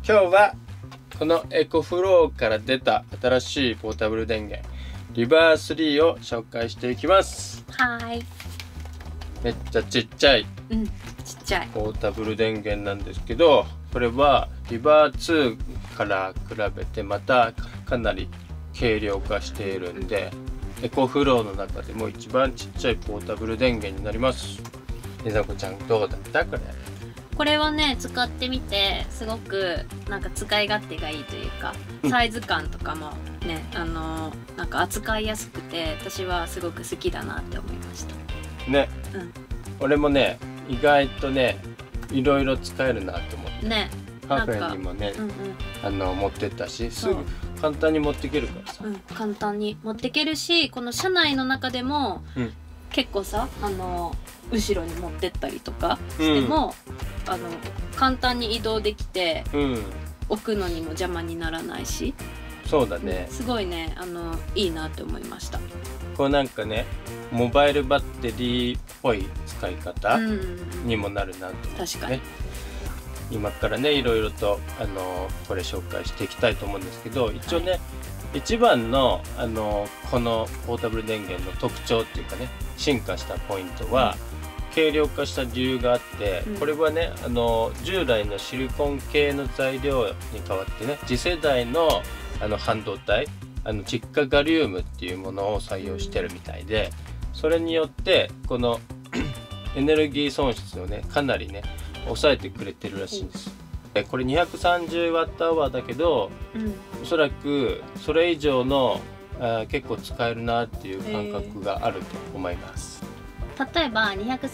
今日はこのエコフローから出た新しいポータブル電源リバー3を紹介していきます。 はい。 めっちゃちっちゃいちっちゃいポータブル電源なんですけど、これはリバー2から比べてまたかなり軽量化しているんで、エコフローの中でも一番ちっちゃいポータブル電源になります。りざこちゃんどうだったこれ？ これはね、使ってみてすごくなんか使い勝手がいいというか、サイズ感とかもね、なんか扱いやすくて私はすごく好きだなって思いましたね。俺もね、意外とね、いろいろ使えるなって思ってね。 カフェにもね、持ってったし、すぐ簡単に持っていけるからさ、 簡単に持っていけるし、この車内の中でも、結構さ、後ろに持ってったりとかしても、簡単に移動できて、置くのにも邪魔にならないし、 そうだね、 すごいね、いいなって思いました。 こうなんかね、モバイルバッテリーっぽい使い方にもなるなと思ってね。 確かに。 今からね、いろいろとこれ紹介していきたいと思うんですけど、一応ね、一番のこのポータブル電源の特徴っていうかね、進化したポイントは、軽量化した理由があって、これはね、従来のシリコン系の材料に代わってね、次世代の半導体、窒化ガリウムっていうものを採用してるみたいで、それによってこのエネルギー損失をね、かなりね抑えてくれてるらしいんです。これ 230Wh だけど、おそらくそれ以上の結構使えるなっていう感覚があると思います。 例えば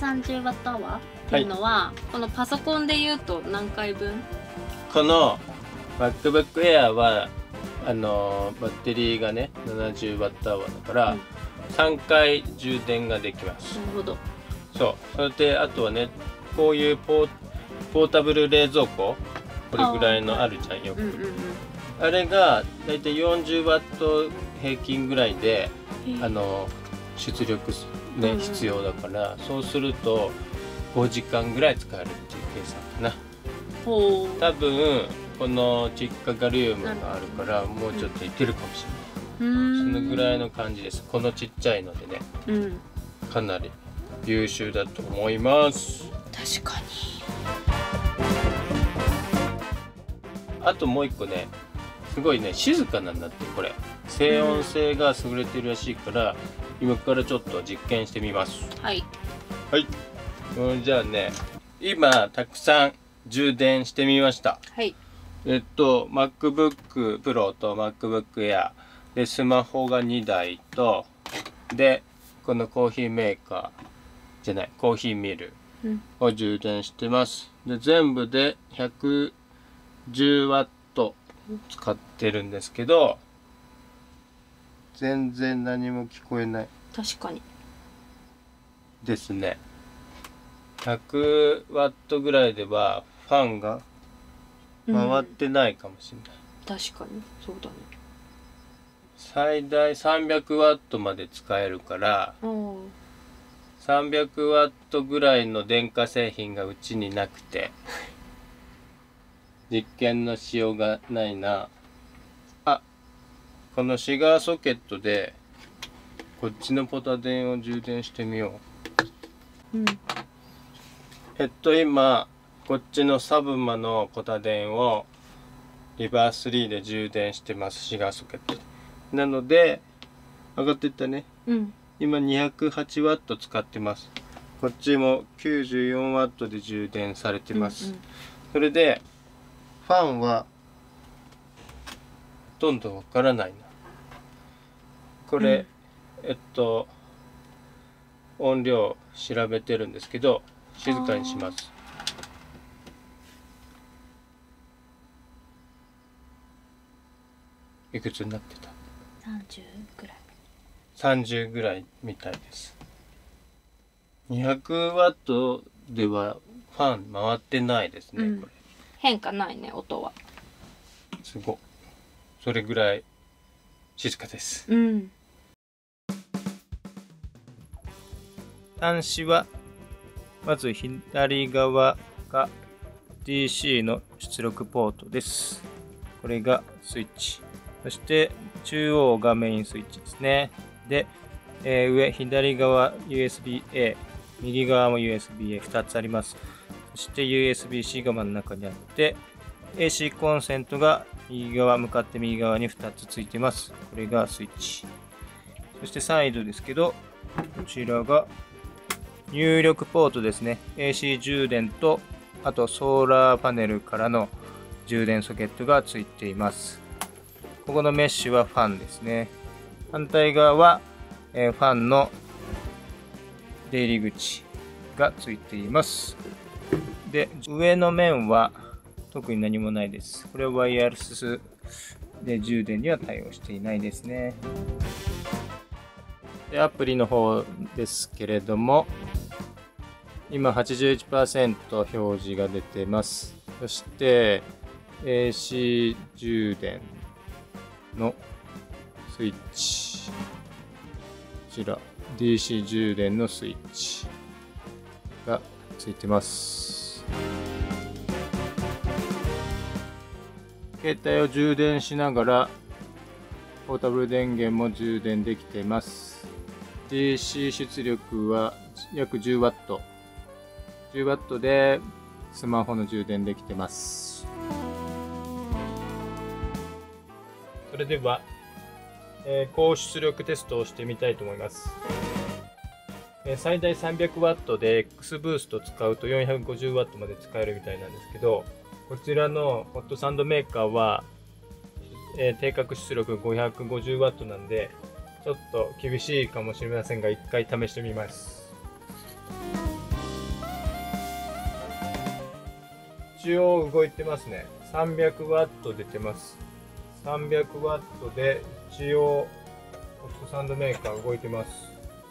230Wh っていうのは、このパソコンでいうと何回分？この MacBook Air はバッテリーがね 70Wh だから、3回充電ができます。 なるほど。 そう、それであとはね、こういうポータブル冷蔵庫、これぐらいのあるじゃんよく、あれがだいたい 40W 平均ぐらいで出力ね必要だから、そうすると5時間ぐらい使えるっていう計算かな。多分この窒化ガリウムがあるからもうちょっといけるかもしれない。そのぐらいの感じです。このちっちゃいのでね、かなり優秀だと思います。 確かに。 あともう一個ね、すごいね静かなんだって。これ静音性が優れてるらしいから、今からちょっと実験してみます。 はいはい。じゃあね、今たくさん充電してみました。 はい。 MacBook Pro と MacBook Air で、スマホが2台と、でこのコーヒーメーカーじゃない、コーヒーミルを充電してます。で全部で110W 使ってるんですけど、全然何も聞こえない。 確かにですね。100W ぐらいではファンが回ってないかもしれない。 確かにそうだね。 最大 300W まで使えるから、300W ぐらいの電化製品がうちになくて実験のしようがないな。あ、このシガーソケットでこっちのポタ電を充電してみよう。今こっちのサブマのポタ電をリバー3で充電してます。シガーソケットで。なので上がっていったね。今 208W 使ってます。こっちも 94W で充電されてます。それでファンはほとんどわからないな。これ、音量調べてるんですけど、静かにします。いくつになってた？30ぐらい。30ぐらいみたいです。200W ではファン回ってないですね、これ。 変化ないね、音は。 すごい。それぐらい静かです。端子はまず左側が DC の出力ポートです。これがスイッチ。そして中央がメインスイッチですね。で、左側 USB-A、右側も USB-A 2つあります。そして USB-C が真ん中にあって、AC コンセントが向かって右側に2つついています。これがスイッチ。そしてサイドですけど、こちらが入力ポートですね。AC 充電と、あとソーラーパネルからの充電ソケットがついています。ここのメッシュはファンですね。反対側は、ファンの出入り口がついています。で、上の面は特に何もないです。これはワイヤレスで充電には対応していないですね。で、アプリの方ですけれども、今 81% 表示が出てます。そして AC 充電のスイッチ、こちら DC 充電のスイッチがついてます。携帯を充電しながらポータブル電源も充電できています。 DC 出力は約 10W。 10W でスマホの充電できてます。それでは、高出力テストをしてみたいと思います。最大 300W で X ブースト使うと 450W まで使えるみたいなんですけど、こちらのホットサンドメーカーは、定格出力 550W なんでちょっと厳しいかもしれませんが、一回試してみます。一応動いてますね。300W 出てます。300W で一応ホットサンドメーカー動いてます。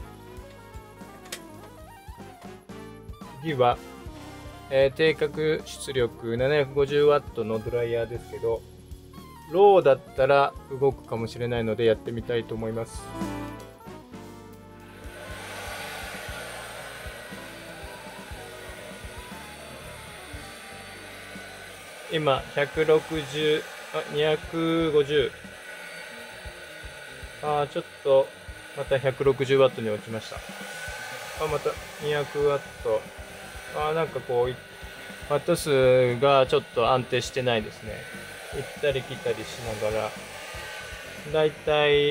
次は、定格出力 750W のドライヤーですけど、ローだったら動くかもしれないのでやってみたいと思います。今160、250。ちょっとまた 160W に落ちました。また 200W。なんかこうワット数がちょっと安定してないですね。行ったり来たりしながら、だいたい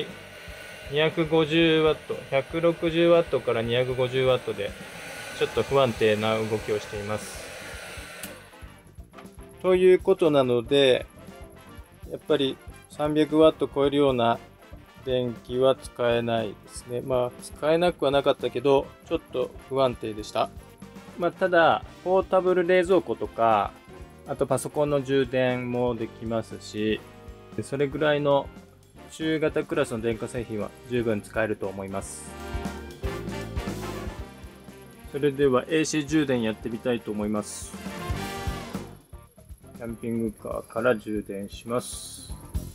250W、160W から 250W でちょっと不安定な動きをしています。ということなので、やっぱり 300W 超えるような電気は使えないですね。使えなくはなかったけど、ちょっと不安定でした。ただ、ポータブル冷蔵庫とか、あとパソコンの充電もできますし、それぐらいの中型クラスの電化製品は十分使えると思います。それでは AC 充電やってみたいと思います。キャンピングカーから充電します。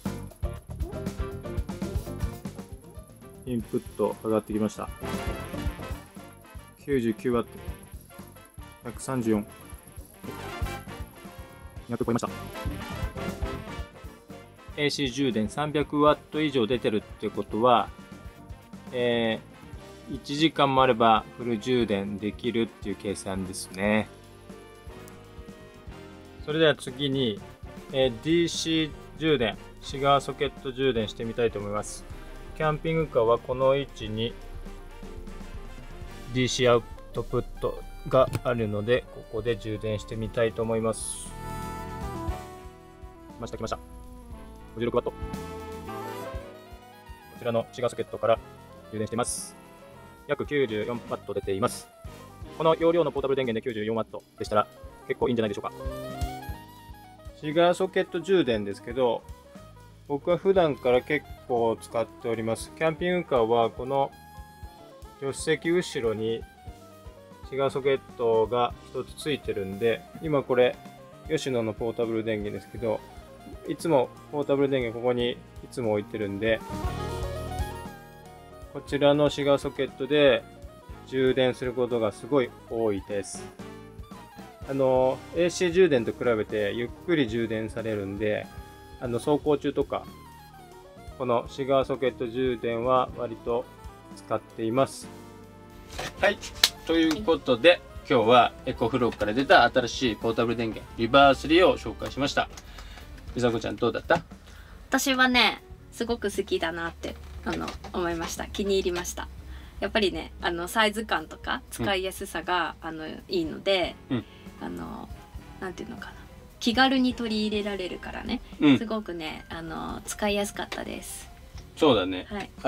インプット上がってきました。99W、134、200超えました。AC 充電 300W 以上出てるってことは、1時間もあればフル充電できるっていう計算ですね。それでは次に、DC 充電、シガーソケット充電してみたいと思います。キャンピングカーはこの位置に DC アウトプットがあるので、ここで充電してみたいと思います。来ました。56W。こちらのシガーソケットから充電しています。約 94W 出ています。この容量のポータブル電源で 94W でしたら結構いいんじゃないでしょうか。シガーソケット充電ですけど、僕は普段から結構使っております。キャンピングカーはこの助手席後ろにシガーソケットが1つついてるんで、今これ吉野のポータブル電源ですけど、いつもポータブル電源ここにいつも置いてるんで、こちらのシガーソケットで充電することがすごい多いです。 AC 充電と比べてゆっくり充電されるんで、走行中とか、このシガーソケット充電は割と使っています。 はい。ということで、今日はエコフローから出た新しいポータブル電源、リバースリーを紹介しました。みさこちゃんどうだった？ 私はね、すごく好きだなって思いました。気に入りました。やっぱりね、サイズ感とか使いやすさが、いいので、なんていうのかな、気軽に取り入れられるからね、すごくね、使いやすかったです。 そうだね。はい、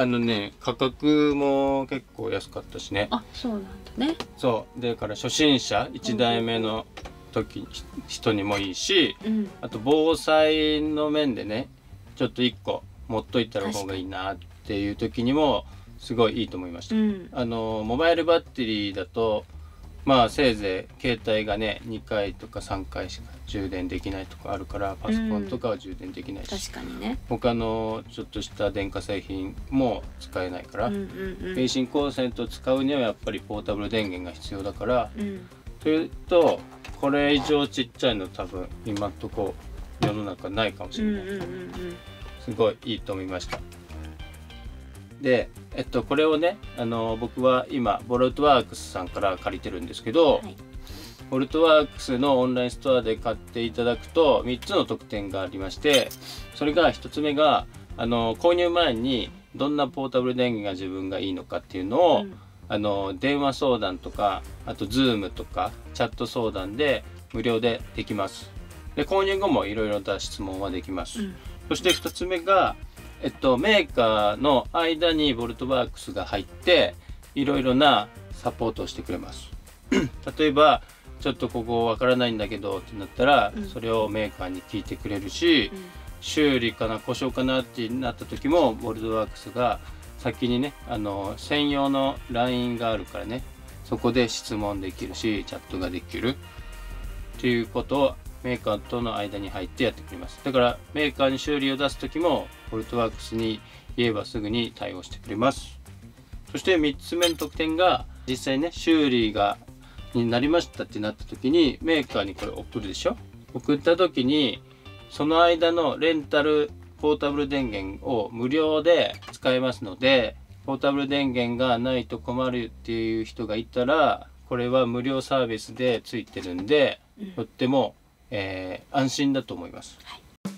価格も結構安かったしね。 あ、そうなんだね。 そうだから初心者1台目の人にもいいし、あと防災の面でね、ちょっと1個持っといた方がいいなっていう時にもすごいいいと思いました。モバイルバッテリーだとまあせいぜい携帯がね2回とか3回しか充電できないとかあるから、パソコンとかは充電できないし、 確かにね、 他のちょっとした電化製品も使えないから、免震コンセントを使うにはやっぱりポータブル電源が必要だから、というとこれ以上ちっちゃいの多分今んとこ世の中ないかもしれない。すごいいいと思いました。で、これをね、僕は今ボルトワークスさんから借りてるんですけど、ボルトワークスのオンラインストアで買っていただくと3つの特典がありまして、それが1つ目が購入前にどんなポータブル電源が自分がいいのかっていうのを、電話相談とか、あと Zoom とかチャット相談で無料でできます。で、購入後もいろいろと質問はできます。そして2つ目が、メーカーの間にボルトワークスが入っていろいろなサポートをしてくれます。例えばちょっとここわからないんだけどってなったら、それをメーカーに聞いてくれるし、修理かな故障かなってなった時もボルトワークスが先にね、専用の LINE があるからね、そこで質問できるしチャットができるっていうことをメーカーとの間に入ってやってくれます。だからメーカーに修理を出す時もボルトワークスに言えばすぐに対応してくれます。そして3つ目の特典が、実際ね修理になりましたってなった時にメーカーにこれ送るでしょ。送った時にその間のレンタルポータブル電源を無料で使えますので、ポータブル電源がないと困るっていう人がいたら、これは無料サービスでついてるんで、とっても安心だと思います。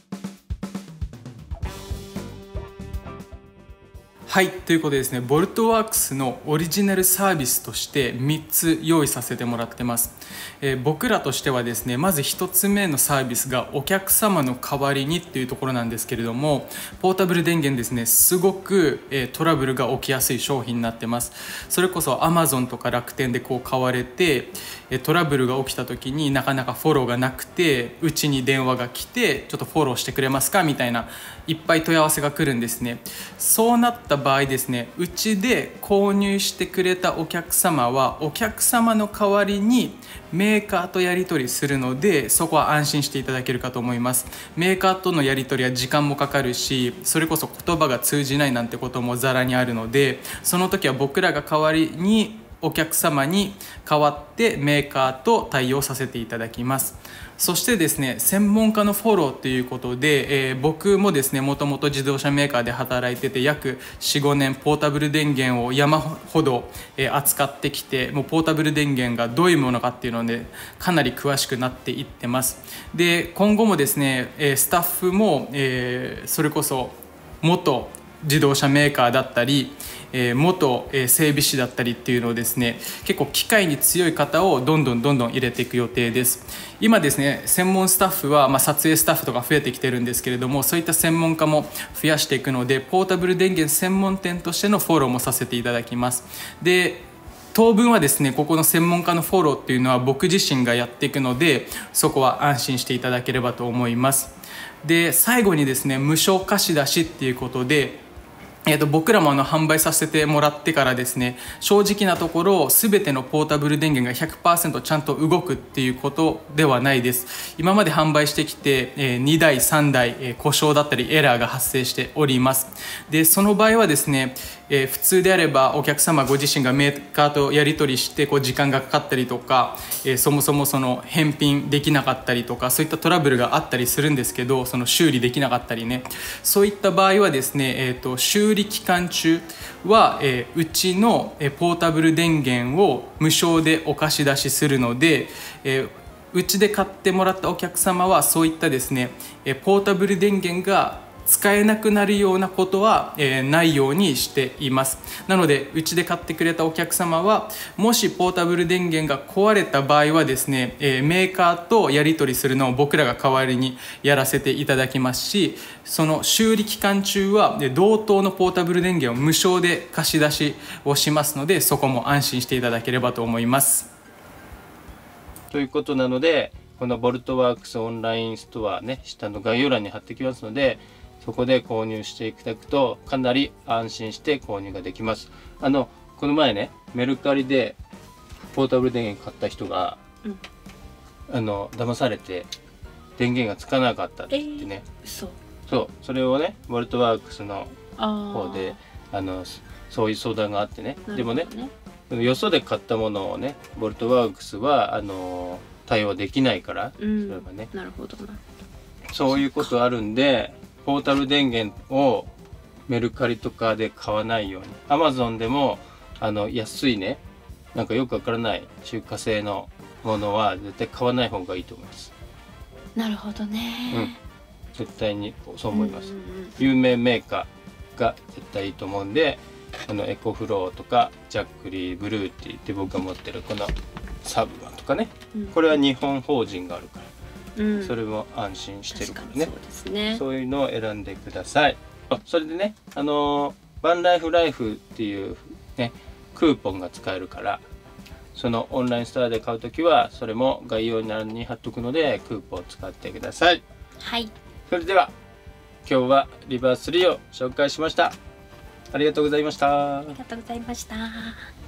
はい、ということでですね、ボルトワークスのオリジナルサービスとして3つ用意させてもらってます。僕らとしてはですね、まず1つ目のサービスがお客様の代わりにっていうところなんですけれども、ポータブル電源ですね、すごくトラブルが起きやすい商品になってます。それこそ Amazon とか楽天でこう買われて、トラブルが起きた時になかなかフォローがなくて、うちに電話が来てちょっとフォローしてくれますかみたいないっぱい問い合わせが来るんですね。そうなった場合ですね、うちで購入してくれたお客様はお客様の代わりにメーカーとやり取りするので、そこは安心していただけるかと思います。メーカーとのやり取りは時間もかかるし、それこそ言葉が通じないなんてこともざらにあるので、その時は僕らが代わりにお客様に代わってメーカーと対応させていただきます。そしてですね、専門家のフォローということで、僕もですね、もともと自動車メーカーで働いてて約 4,5 年ポータブル電源を山ほど扱ってきて、もうポータブル電源がどういうものかっていうのでかなり詳しくなっていってます。で、今後もですね、スタッフも、それこそ元自動車メーカーだったり、元整備士だったりっていうのをですね、結構機械に強い方をどんどん入れていく予定です。今ですね、専門スタッフは、撮影スタッフとか増えてきてるんですけれども、そういった専門家も増やしていくので、ポータブル電源専門店としてのフォローもさせていただきます。で、当分はですね、ここの専門家のフォローっていうのは僕自身がやっていくので、そこは安心していただければと思います。で、最後にですね、無償貸し出しっていうことで、僕らも販売させてもらってからですね、正直なところ全てのポータブル電源が 100% ちゃんと動くっていうことではないです。今まで販売してきて2台3台故障だったりエラーが発生しております。で、その場合はですね、 普通であればお客様ご自身がメーカーとやり取りして時間がかかったりとか、そもそもその返品できなかったりとか、そういったトラブルがあったりするんですけど、その修理できなかったりね、そういった場合はですね、修理期間中は、うちのポータブル電源を無償でお貸し出しするので、うちで買ってもらったお客様はそういったですね、ポータブル電源が使えなくなるようなことは、ないようにしています。なのでうちで買ってくれたお客様は、もしポータブル電源が壊れた場合はですね、メーカーとやり取りするのを僕らが代わりにやらせていただきますし、その修理期間中は同等のポータブル電源を無償で貸し出しをしますので、そこも安心していただければと思います。 ということなので、このボルトワークスオンラインストアね、下の概要欄に貼ってきますので、そこで購入していただくとかなり安心して購入ができます。この前ね、メルカリでポータブル電源買った人が、騙されて電源がつかなかったって言ってね、そう、それをね、ボルトワークスの方でそういう相談があってね、でもね、よそで買ったものをね、ボルトワークスは対応できないから、それはね、 なるほどな。 そういうことあるんで、ポータブル電源をメルカリとかで買わないように、Amazon でも安いね、なんかよくわからない中華製のものは絶対買わない方がいいと思います。 なるほどね。 絶対にそう思います。有名メーカーが絶対いいと思うんで、エコフローとかジャックリーブルーティーって僕が持ってるこのサブマンとかね、これは日本法人があるから、それも安心してるからね。 そうですね。 そういうのを選んでください。それでね、バンライフライフっていうね、クーポンが使えるから、そのオンラインストアで買うときはそれも概要欄に貼っとくので、クーポンを使ってください。 はい。 それでは今日はリバース3を紹介しました。ありがとうございました。 ありがとうございました。